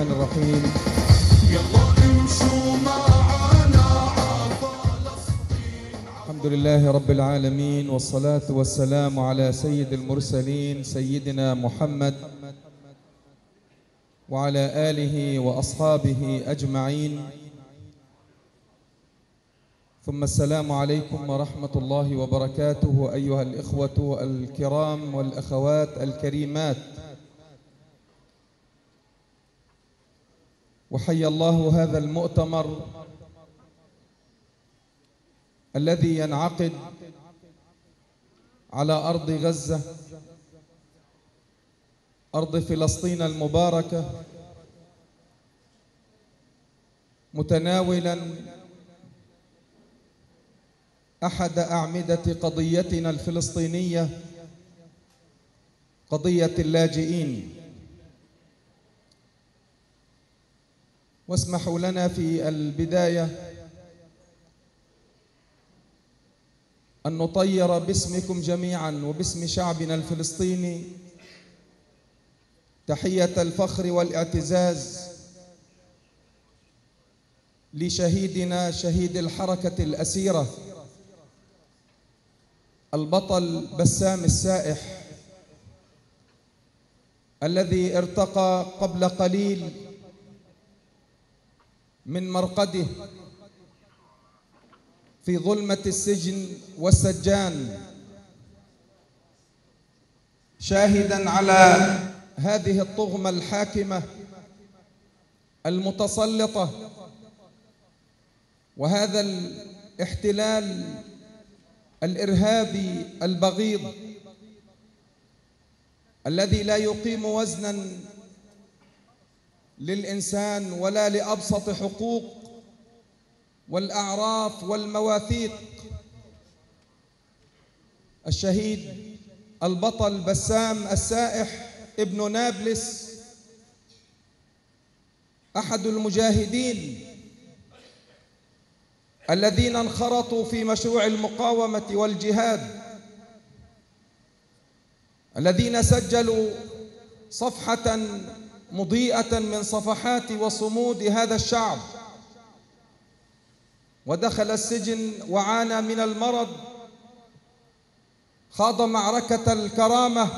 الرحمن الرحيم. الحمد لله رب العالمين، والصلاة والسلام على سيد المرسلين سيدنا محمد وعلى آله وأصحابه أجمعين، ثم السلام عليكم ورحمة الله وبركاته أيها الإخوة الكرام والأخوات الكريمات. وحيا الله هذا المؤتمر الذي ينعقد على أرض غزة، أرض فلسطين المباركة، متناولا أحد أعمدة قضيتنا الفلسطينية، قضية اللاجئين. واسمحوا لنا في البداية أن نطير باسمكم جميعا وباسم شعبنا الفلسطيني تحية الفخر والاعتزاز لشهيدنا شهيد الحركة الأسيرة البطل بسام السائح، الذي ارتقى قبل قليل من مرقده في ظلمة السجن والسجان، شاهداً على هذه الطغمة الحاكمة المتسلطة وهذا الاحتلال الإرهابي البغيض الذي لا يقيم وزناً للإنسان ولا لأبسط حقوق والأعراف والمواثيق. الشهيد البطل بسام السائح ابن نابلس أحد المجاهدين الذين انخرطوا في مشروع المقاومة والجهاد، الذين سجلوا صفحة مضيئة من صفحات وصمود هذا الشعب، ودخل السجن وعانى من المرض، خاض معركة الكرامة،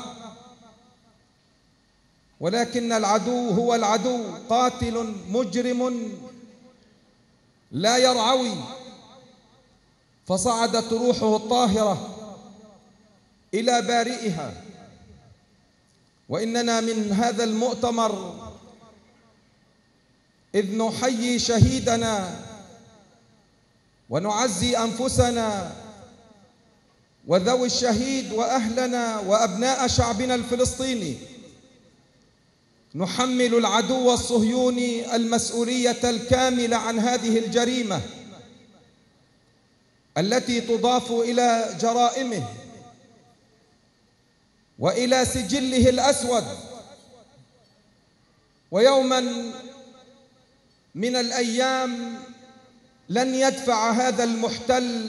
ولكن العدو هو العدو، قاتل مجرم لا يرعوي، فصعدت روحه الطاهرة إلى بارئها. وإننا من هذا المؤتمر إذ نحيي شهيدنا ونعزي أنفسنا وذوي الشهيد وأهلنا وأبناء شعبنا الفلسطيني، نحمل العدو الصهيوني المسؤولية الكاملة عن هذه الجريمة التي تضاف إلى جرائمه وإلى سجله الأسود. ويوما من الأيام لن يدفع هذا المحتل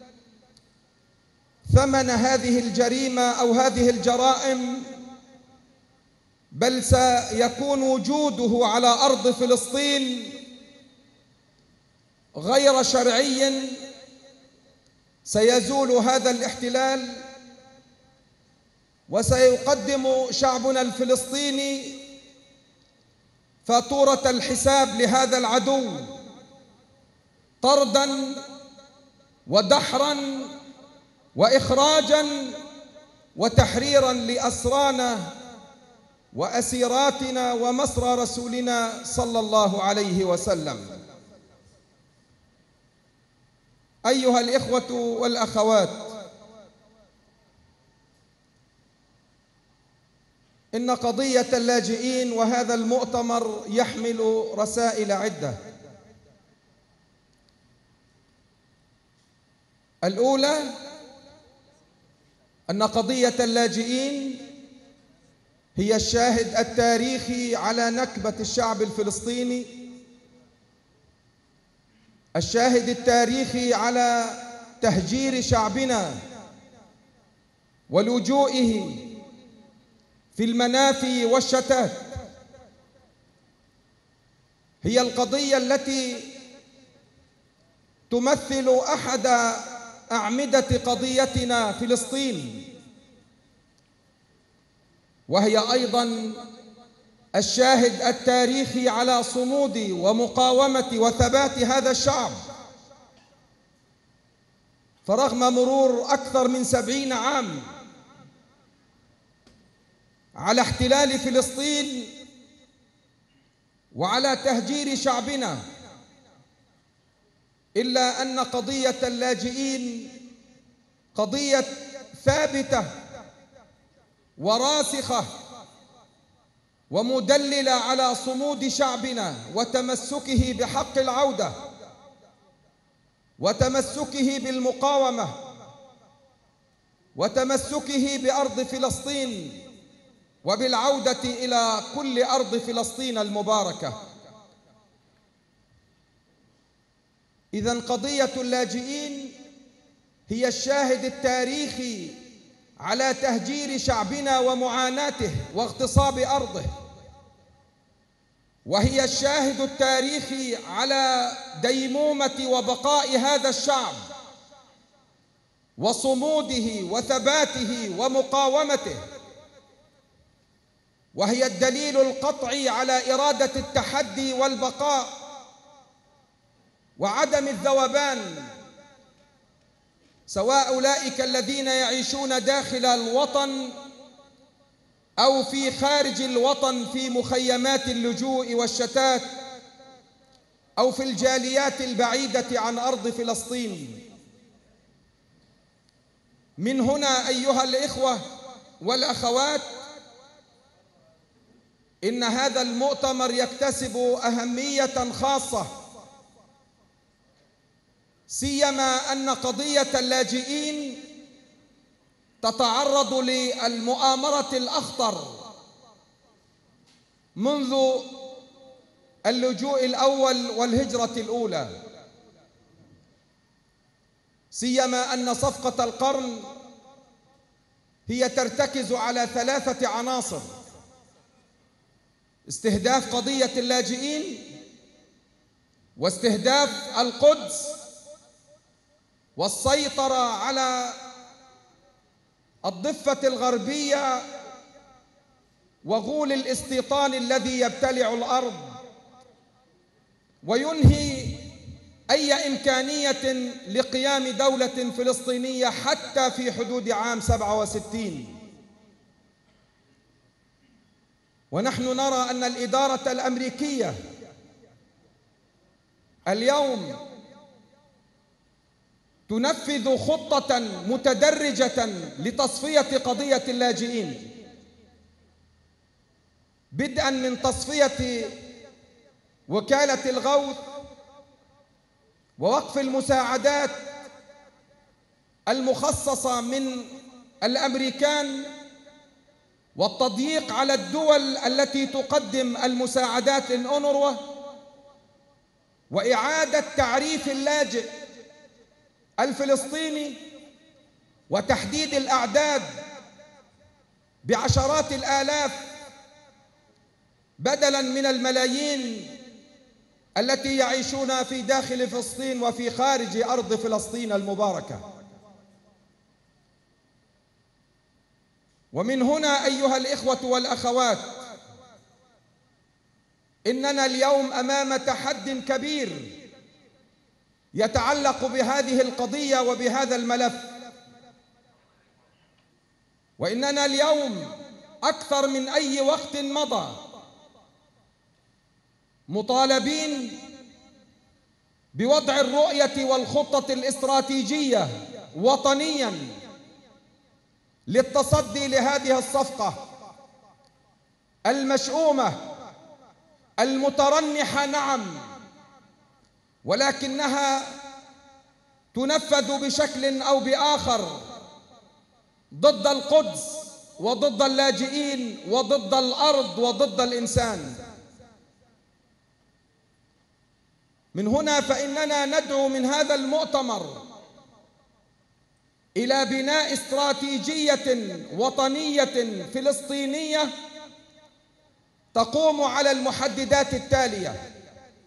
ثمن هذه الجريمة أو هذه الجرائم، بل سيكون وجوده على أرض فلسطين غير شرعي. سيزول هذا الاحتلال، وسيقدم شعبنا الفلسطيني فاتورة الحساب لهذا العدو، طردا ودحرا وإخراجا وتحريرا لأسرانا وأسيراتنا ومسرى رسولنا صلى الله عليه وسلم. أيها الإخوة والأخوات، إن قضية اللاجئين وهذا المؤتمر يحمل رسائل عدة. الأولى أن قضية اللاجئين هي الشاهد التاريخي على نكبة الشعب الفلسطيني، الشاهد التاريخي على تهجير شعبنا ولجوئه في المنافي والشتات. هي القضية التي تمثل أحد أعمدة قضيتنا فلسطين، وهي أيضاً الشاهد التاريخي على صمود ومقاومة وثبات هذا الشعب. فرغم مرور أكثر من 70 عام على احتلال فلسطين وعلى تهجير شعبنا، إلا أن قضية اللاجئين قضية ثابتة وراسخة ومدللة على صمود شعبنا وتمسكه بحق العودة وتمسكه بالمقاومة وتمسكه بأرض فلسطين وبالعودة إلى كل أرض فلسطين المباركة. إذن قضية اللاجئين هي الشاهد التاريخي على تهجير شعبنا ومعاناته واغتصاب أرضه، وهي الشاهد التاريخي على ديمومة وبقاء هذا الشعب وصموده وثباته ومقاومته، وهي الدليل القطعي على إرادة التحدي والبقاء وعدم الذوبان، سواء أولئك الذين يعيشون داخل الوطن أو في خارج الوطن في مخيمات اللجوء والشتات أو في الجاليات البعيدة عن أرض فلسطين. من هنا أيها الإخوة والأخوات، إن هذا المؤتمر يكتسب أهمية خاصة، سيما أن قضية اللاجئين تتعرض للمؤامرة الأخطر منذ اللجوء الأول والهجرة الأولى، سيما أن صفقة القرن هي ترتكز على 3 عناصر: استهداف قضية اللاجئين، واستهداف القدس، والسيطرة على الضفة الغربية وغول الاستيطان الذي يبتلع الأرض وينهي أي إمكانية لقيام دولة فلسطينية حتى في حدود عام 67. ونحن نرى أن الإدارة الأمريكية اليوم تنفذ خطة متدرجة لتصفية قضية اللاجئين، بدءا من تصفية وكالة الغوث ووقف المساعدات المخصصة من الأمريكان والتضييق على الدول التي تقدم المساعدات للأونروا، وإعادة تعريف اللاجئ الفلسطيني وتحديد الأعداد بعشرات الآلاف بدلاً من الملايين التي يعيشون في داخل فلسطين وفي خارج أرض فلسطين المباركة. ومن هنا أيها الإخوة والأخوات، إننا اليوم أمام تحد كبير يتعلق بهذه القضية وبهذا الملف، وإننا اليوم أكثر من أي وقت مضى مطالبين بوضع الرؤية والخطة الاستراتيجية وطنياً للتصدي لهذه الصفقة المشؤومة المترنحة، نعم، ولكنها تنفذ بشكل أو بآخر ضد القدس وضد اللاجئين وضد الأرض وضد الإنسان. من هنا فإننا ندعو من هذا المؤتمر إلى بناء استراتيجية وطنية فلسطينية تقوم على المحددات التالية: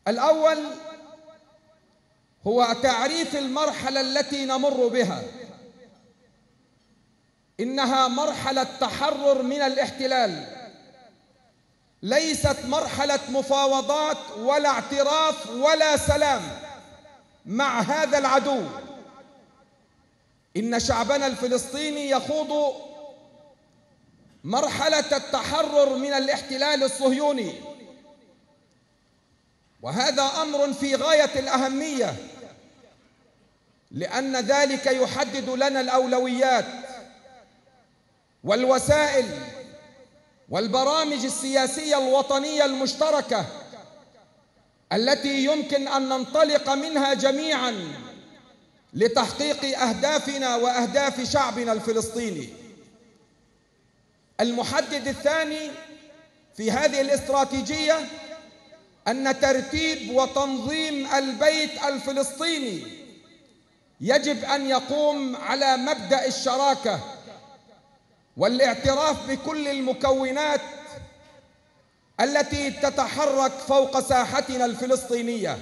الأول هو تعريف المرحلة التي نمر بها. إنها مرحلة تحرر من الاحتلال، ليست مرحلة مفاوضات ولا اعتراف ولا سلام مع هذا العدو. إن شعبنا الفلسطيني يخوض مرحلة التحرر من الاحتلال الصهيوني، وهذا أمر في غاية الأهمية، لأن ذلك يحدد لنا الأولويات والوسائل والبرامج السياسية الوطنية المشتركة التي يمكن أن ننطلق منها جميعاً لتحقيق أهدافنا وأهداف شعبنا الفلسطيني. المحدد الثاني في هذه الاستراتيجية أن ترتيب وتنظيم البيت الفلسطيني يجب أن يقوم على مبدأ الشراكة والاعتراف بكل المكونات التي تتحرك فوق ساحتنا الفلسطينية.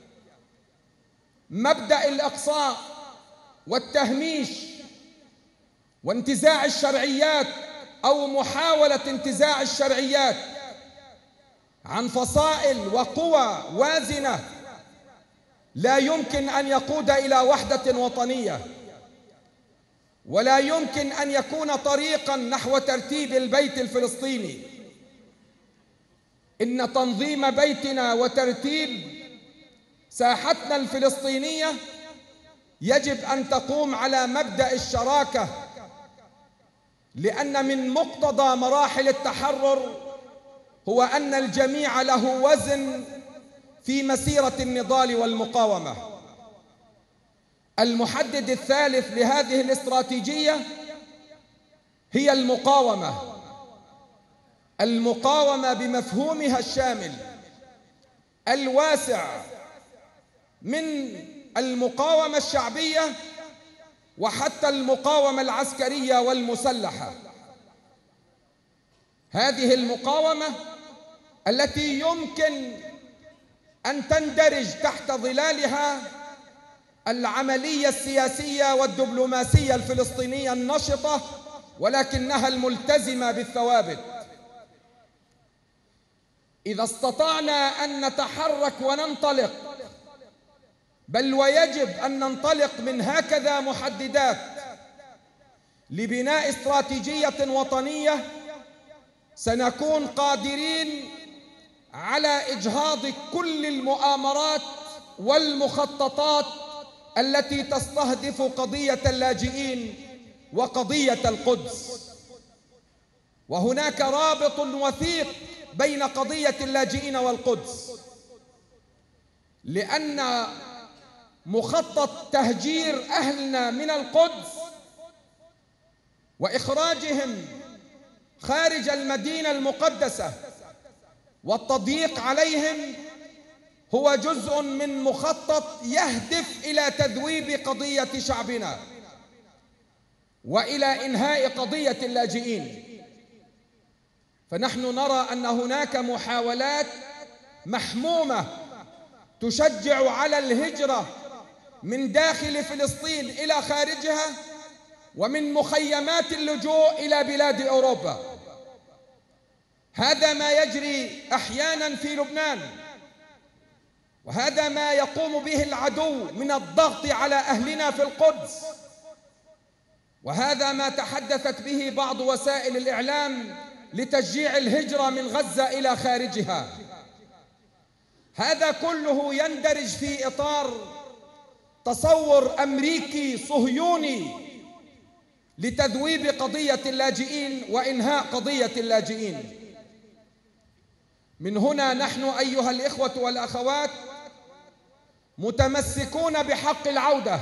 مبدأ الإقصاء والتهميش وانتزاع الشرعيات أو محاولة انتزاع الشرعيات عن فصائل وقوى وازنة لا يمكن أن يقود إلى وحدة وطنية، ولا يمكن أن يكون طريقاً نحو ترتيب البيت الفلسطيني. إن تنظيم بيتنا وترتيب ساحتنا الفلسطينية يجب أن تقوم على مبدأ الشراكة، لأن من مقتضى مراحل التحرر هو أن الجميع له وزن في مسيرة النضال والمقاومة. المحدد الثالث لهذه الاستراتيجية هي المقاومة بمفهومها الشامل الواسع من المقاومة الشعبية وحتى المقاومة العسكرية والمسلحة. هذه المقاومة التي يمكن أن تندرج تحت ظلالها العملية السياسية والدبلوماسية الفلسطينية النشطة، ولكنها الملتزمة بالثوابت. إذا استطعنا أن نتحرك وننطلق، بل ويجب أن ننطلق من هكذا محددات لبناء استراتيجية وطنية، سنكون قادرين على إجهاض كل المؤامرات والمخططات التي تستهدف قضية اللاجئين وقضية القدس. وهناك رابط وثيق بين قضية اللاجئين والقدس، لأن مخطط تهجير أهلنا من القدس وإخراجهم خارج المدينة المقدسة والتضييق عليهم هو جزء من مخطط يهدف إلى تذويب قضية شعبنا وإلى إنهاء قضية اللاجئين. فنحن نرى أن هناك محاولات محمومة تشجع على الهجرة من داخل فلسطين إلى خارجها، ومن مخيمات اللجوء إلى بلاد أوروبا. هذا ما يجري أحيانا في لبنان، وهذا ما يقوم به العدو من الضغط على أهلنا في القدس، وهذا ما تحدثت به بعض وسائل الإعلام لتشجيع الهجرة من غزة إلى خارجها. هذا كله يندرج في إطار تصور أمريكي صهيوني لتذويب قضية اللاجئين وإنهاء قضية اللاجئين. من هنا نحن أيها الإخوة والأخوات متمسكون بحق العودة،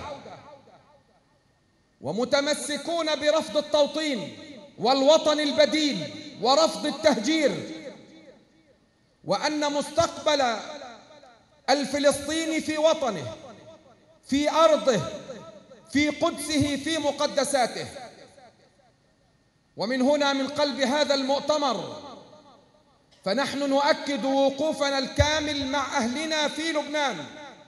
ومتمسكون برفض التوطين والوطن البديل ورفض التهجير، وأن مستقبل الفلسطيني في وطنه، في أرضه، في قدسه، في مقدساته. ومن هنا من قلب هذا المؤتمر فنحن نؤكد وقوفنا الكامل مع أهلنا في لبنان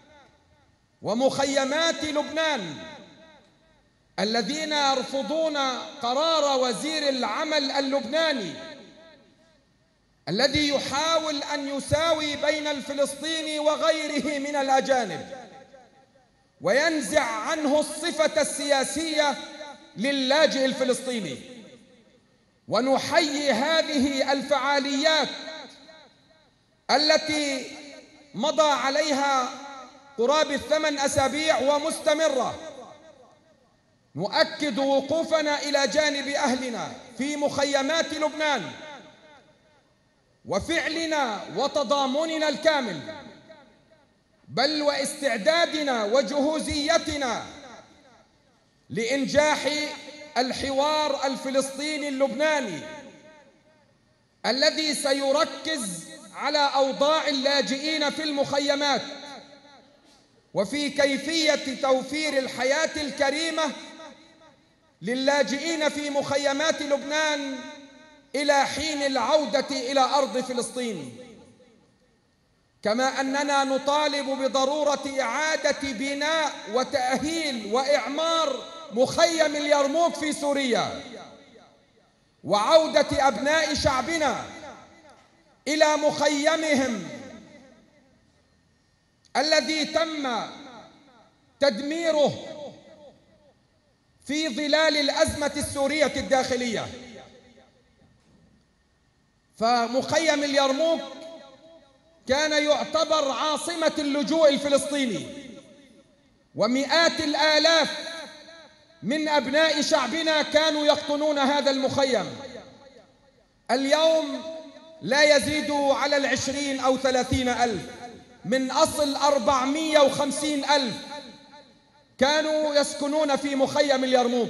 ومخيمات لبنان الذين يرفضون قرار وزير العمل اللبناني الذي يحاول أن يساوي بين الفلسطيني وغيره من الأجانب وينزع عنه الصفة السياسية للاجئ الفلسطيني. ونحيي هذه الفعاليات التي مضى عليها قرابة 8 أسابيع ومستمرة. نؤكد وقوفنا إلى جانب أهلنا في مخيمات لبنان وفعلنا وتضامننا الكامل، بل واستعدادنا وجهوزيتنا لإنجاح الحوار الفلسطيني اللبناني الذي سيركز على أوضاع اللاجئين في المخيمات وفي كيفية توفير الحياة الكريمة للاجئين في مخيمات لبنان إلى حين العودة إلى أرض فلسطين. كما أننا نطالب بضرورة إعادة بناء وتأهيل وإعمار مخيم اليرموك في سوريا وعودة أبناء شعبنا إلى مخيمهم الذي تم تدميره في ظلال الأزمة السورية الداخلية. فمخيم اليرموك كان يعتبر عاصمة اللجوء الفلسطيني، ومئات الآلاف من أبناء شعبنا كانوا يقطنون هذا المخيم. اليوم لا يزيد على 20 أو 30 ألف من أصل 450 ألف كانوا يسكنون في مخيم اليرموك.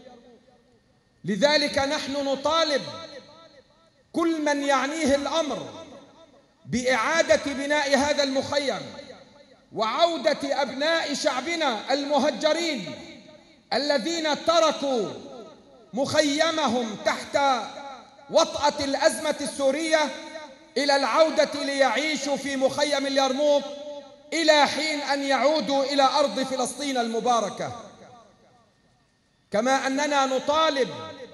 لذلك نحن نطالب كل من يعنيه الأمر بإعادة بناء هذا المخيم وعودة أبناء شعبنا المهجرين الذين تركوا مخيمهم تحت وطأة الأزمة السورية إلى العودة ليعيشوا في مخيم اليرموك إلى حين أن يعودوا إلى أرض فلسطين المباركة. كما أننا نطالب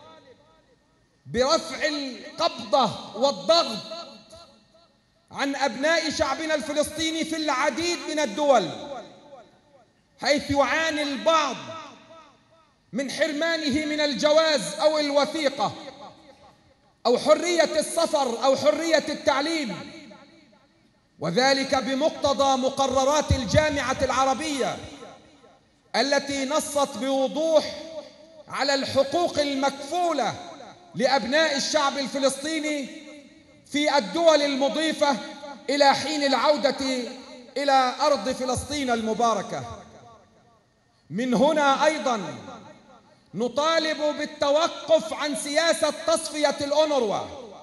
برفع القبضة والضغط عن أبناء شعبنا الفلسطيني في العديد من الدول، حيث يعاني البعض من حرمانه من الجواز أو الوثيقة أو حرية السفر أو حرية التعليم، وذلك بمقتضى مقررات الجامعة العربية التي نصت بوضوح على الحقوق المكفولة لأبناء الشعب الفلسطيني في الدول المضيفة إلى حين العودة إلى أرض فلسطين المباركة. من هنا أيضا نطالب بالتوقف عن سياسة تصفية الأونروا،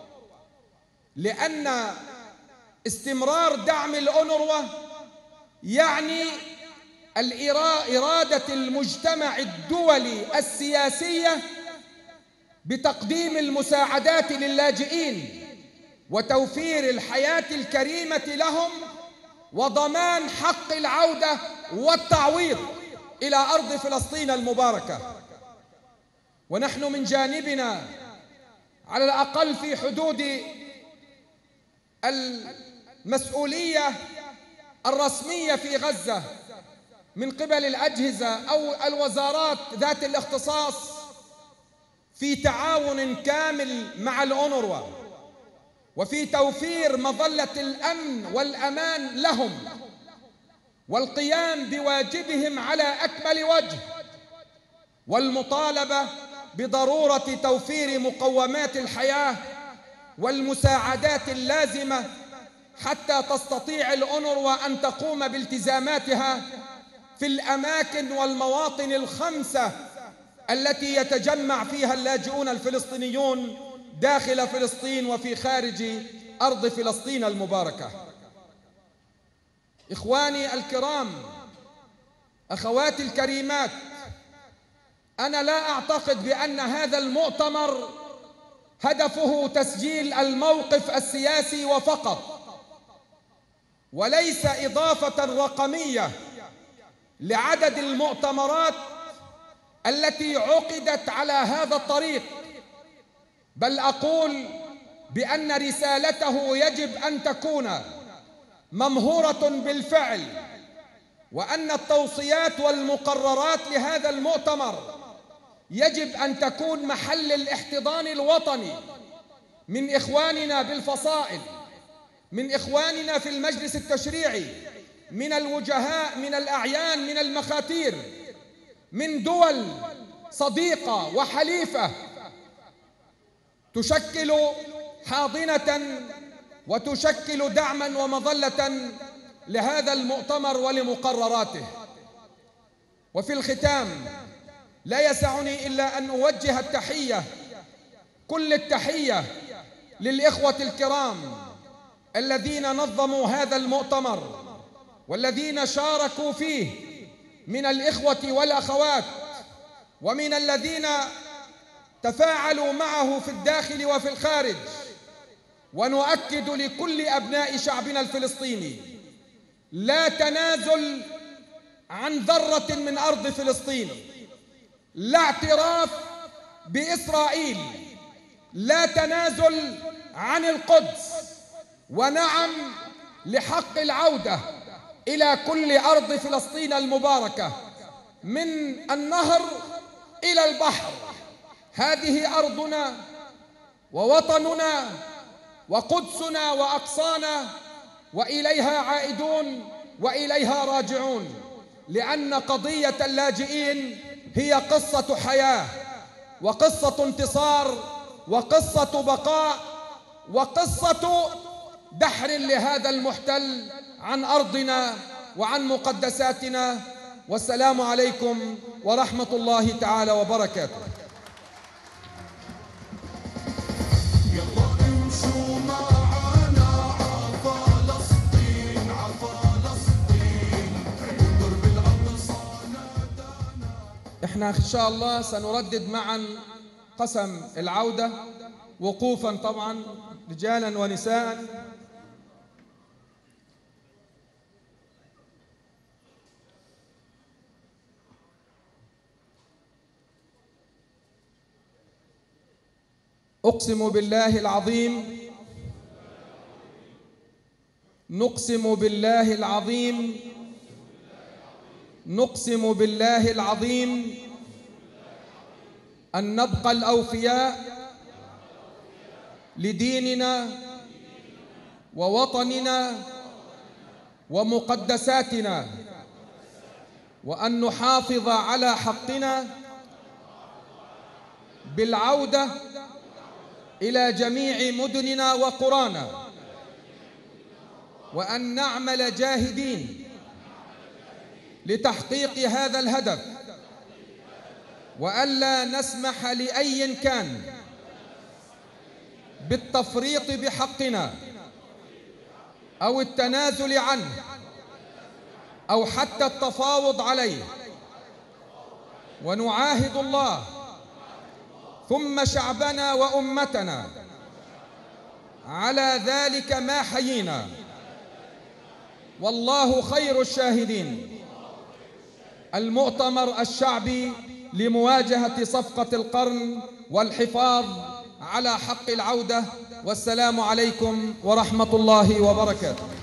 لأن استمرار دعم الأونروا يعني إرادة المجتمع الدولي السياسية بتقديم المساعدات للاجئين وتوفير الحياة الكريمة لهم وضمان حق العودة والتعويض إلى أرض فلسطين المباركة. ونحن من جانبنا على الأقل في حدود المسؤولية الرسمية في غزة من قبل الأجهزة أو الوزارات ذات الاختصاص في تعاون كامل مع الأونروا وفي توفير مظلة الأمن والأمان لهم والقيام بواجبهم على أكمل وجه، والمطالبة بضرورة توفير مقومات الحياة والمساعدات اللازمة حتى تستطيع الأونروا أن تقوم بالتزاماتها في الأماكن والمواطن الخمسة التي يتجمع فيها اللاجئون الفلسطينيون داخل فلسطين وفي خارج أرض فلسطين المباركة. إخواني الكرام، أخواتي الكريمات، أنا لا أعتقد بأن هذا المؤتمر هدفه تسجيل الموقف السياسي وفقط، وليس إضافة رقمية لعدد المؤتمرات التي عقدت على هذا الطريق، بل أقول بأن رسالته يجب أن تكون ممهورة بالفعل، وأن التوصيات والمقررات لهذا المؤتمر يجب أن تكون محل الاحتضان الوطني من إخواننا بالفصائل، من إخواننا في المجلس التشريعي، من الوجهاء، من الأعيان، من المخاتير، من دول صديقة وحليفة تشكل حاضنة وتشكل دعما ومظلة لهذا المؤتمر ولمقرراته. وفي الختام لا يسعني إلا أن أوجه التحية، كل التحية للإخوة الكرام الذين نظموا هذا المؤتمر والذين شاركوا فيه من الإخوة والأخوات، ومن الذين تفاعلوا معه في الداخل وفي الخارج. ونؤكد لكل أبناء شعبنا الفلسطيني: لا تنازل عن ذرة من أرض فلسطين، لا اعتراف بإسرائيل، لا تنازل عن القدس، ونعم لحق العودة إلى كل أرض فلسطين المباركة من النهر إلى البحر. هذه أرضنا ووطننا وقدسنا وأقصانا، وإليها عائدون وإليها راجعون، لأن قضية اللاجئين هي قصة حياة وقصة انتصار وقصة بقاء وقصة دحر لهذا المحتل عن أرضنا وعن مقدساتنا. والسلام عليكم ورحمة الله تعالى وبركاته. احنا ان شاء الله سنردد معا قسم العودة وقوفا طبعا رجالا ونساء. أقسم بالله العظيم، نقسم بالله العظيم، نقسم بالله العظيم أن نبقى الأوفياء لديننا ووطننا ومقدساتنا، وأن نحافظ على حقنا بالعودة إلى جميع مدننا وقرانا، وأن نعمل جاهدين لتحقيق هذا الهدف، وألا نسمح لأي كان بالتفريط بحقنا أو التنازل عنه أو حتى التفاوض عليه. ونعاهد الله ثم شعبنا وأمتنا على ذلك ما حيينا، والله خير الشاهدين. المؤتمر الشعبي لمواجهة صفقة القرن والحفاظ على حق العودة. والسلام عليكم ورحمة الله وبركاته.